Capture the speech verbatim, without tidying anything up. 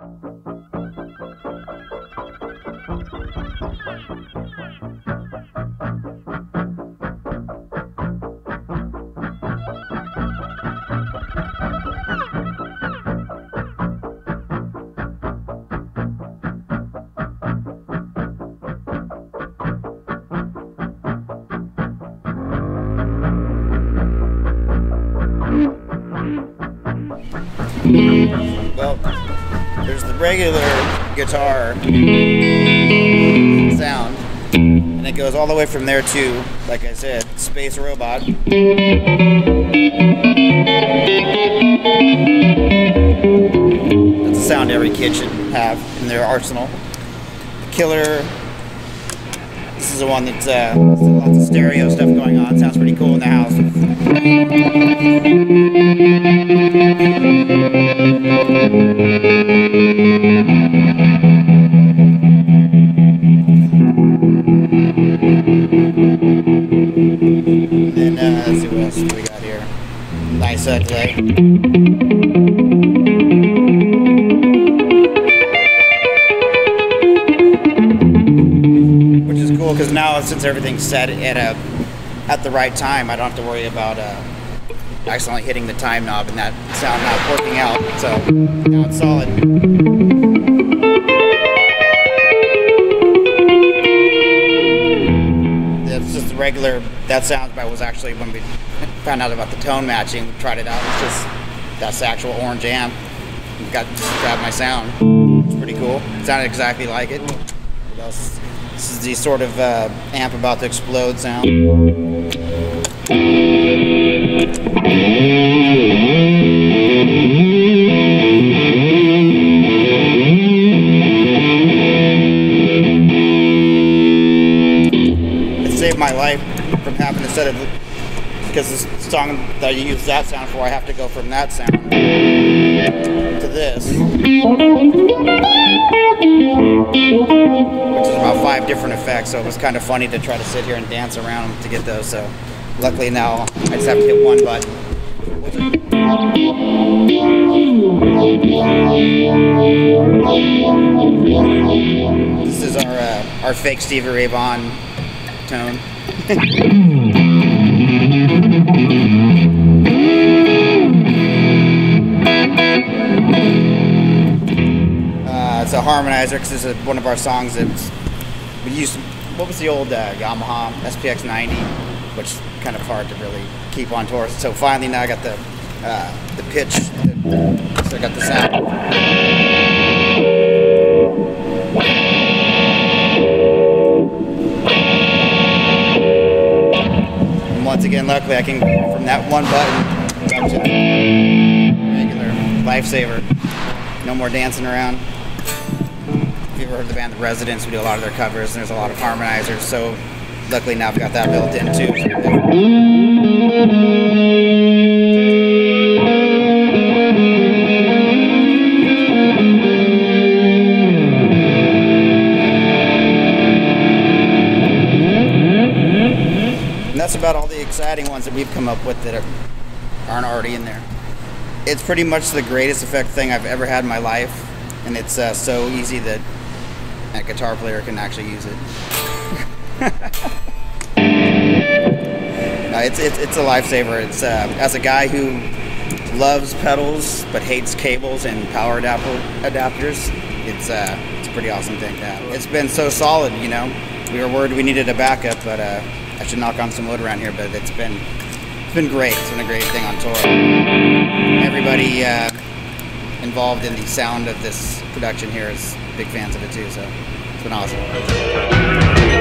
Well, there's the regular guitar sound, and it goes all the way from there to, like I said, Space Robot. That's a sound every kid should have in their arsenal. The Killer. This is the one that's uh, lots of stereo stuff going on. Sounds pretty cool in the house. And then uh, let's see what else do we got here. Nice uh, delay. Because now, since everything's set at a at the right time, I don't have to worry about uh, accidentally hitting the time knob and that sound not working out. So now it's solid. It's just the regular. That sound was actually when we found out about the tone matching. We tried it out. It's just that's the actual orange amp. We got just grabbed my sound. It's pretty cool. It sounded exactly like it. What else? This is the sort of uh, amp about to explode sound. It saved my life from having to set it, because the song that I use that sound for, I have to go from that sound to this. Which is about five different effects, so it was kind of funny to try to sit here and dance around to get those. So luckily now I just have to hit one button. This is our uh, our fake Stevie Ray Vaughan tone. It's a harmonizer, because this is one of our songs that we used to, what was the old uh, Yamaha S P X ninety, which is kind of hard to really keep on tour. So finally now I got the uh, the pitch, the, so I got the sound. And once again, luckily I can go from that one button up to regular lifesaver. No more dancing around. If you've ever heard the band The Residents, we do a lot of their covers, and there's a lot of harmonizers, so luckily now I've got that built in too. And that's about all the exciting ones that we've come up with that are, aren't already in there. It's pretty much the greatest effect thing I've ever had in my life, and it's uh, so easy that a guitar player can actually use it. no, it's, it's, it's a lifesaver. It's, uh, as a guy who loves pedals but hates cables and power adapter, adapters, it's, uh, it's a pretty awesome thing to have. It's been so solid, you know. We were worried we needed a backup, but uh, I should knock on some wood around here, but it's been, it's been great. It's been a great thing on tour. Everybody uh, involved in the sound of this production here is big fans of it too, so it's been awesome.